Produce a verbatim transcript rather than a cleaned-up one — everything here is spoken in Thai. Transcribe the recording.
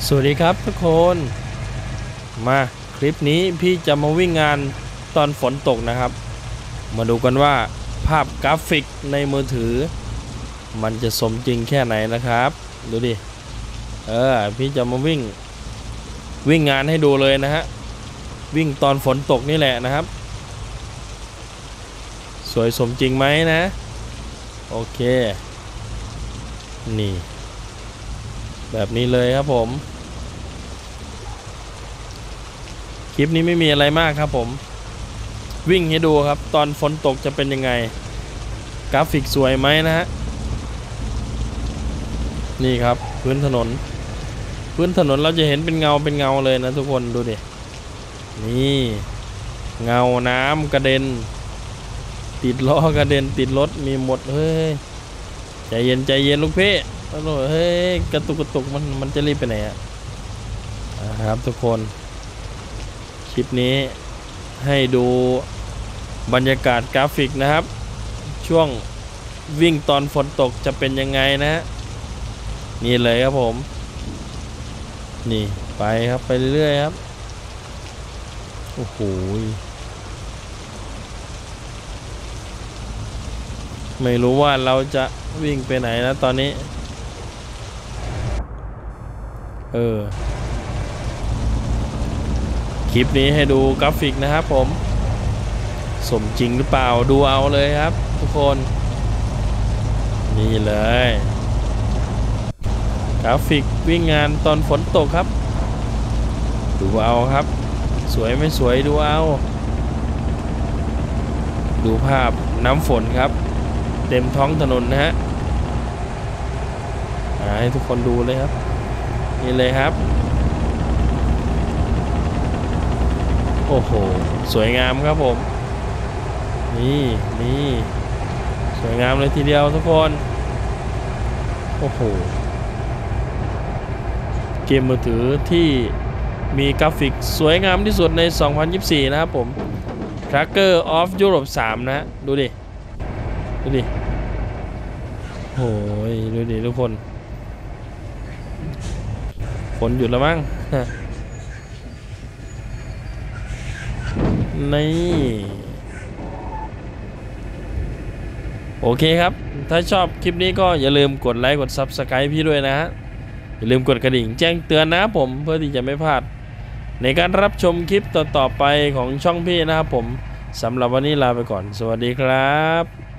สวัสดีครับทุกคนมาคลิปนี้พี่จะมาวิ่งงานตอนฝนตกนะครับมาดูกันว่าภาพกราฟิกในมือถือมันจะสมจริงแค่ไหนนะครับดูดิเออพี่จะมาวิ่งวิ่งงานให้ดูเลยนะฮะวิ่งตอนฝนตกนี่แหละนะครับสวยสมจริงไหมนะโอเคนี่แบบนี้เลยครับผมคลิปนี้ไม่มีอะไรมากครับผมวิ่งให้ดูครับตอนฝนตกจะเป็นยังไงกราฟิกสวยไหมนะฮะนี่ครับพื้นถนนพื้นถนนเราจะเห็นเป็นเงาเป็นเงาเลยนะทุกคนดูดินี่เงาน้ำกระเด็นติดล้อกระเด็นติดรถมีหมดเฮ้ยใจเย็นใจเย็นลูกพี่เฮ้ยกระตุกกระตุกมันมันจะรีบไปไหนอ่ะครับทุกคนคลิปนี้ให้ดูบรรยากาศกราฟิกนะครับช่วงวิ่งตอนฝนตกจะเป็นยังไงนะฮะนี่เลยครับผมนี่ไปครับไปเรื่อยๆครับโอ้โหไม่รู้ว่าเราจะวิ่งไปไหนนะตอนนี้เออคลิปนี้ให้ดูกราฟิกนะครับผมสมจริงหรือเปล่าดูเอาเลยครับทุกคนนี่เลยกราฟิกวิ่งงานตอนฝนตกครับดูเอาครับสวยไม่สวยดูเอาดูภาพน้ำฝนครับเต็มท้องถนนนะฮะให้ทุกคนดูเลยครับนี่เลยครับโอ้โหสวยงามครับผมนี่นี่สวยงามเลยทีเดียวทุกคนโอ้โหเกมมือถือที่มีกราฟิกสวยงามที่สุดในสองพันยี่สิบสี่นะครับผม Tracker of Europe สามนะฮะดูดิดูดิโอ้ยดูดิทุกคนฝนหยุดแล้วมั้งนี่โอเคครับถ้าชอบคลิปนี้ก็อย่าลืมกดไลค์กด ซับสไครบ์ พี่ด้วยนะฮะอย่าลืมกดกระดิ่งแจ้งเตือนนะครับผมเพื่อที่จะไม่พลาดในการรับชมคลิปต่อๆไปของช่องพี่นะครับผมสำหรับวันนี้ลาไปก่อนสวัสดีครับ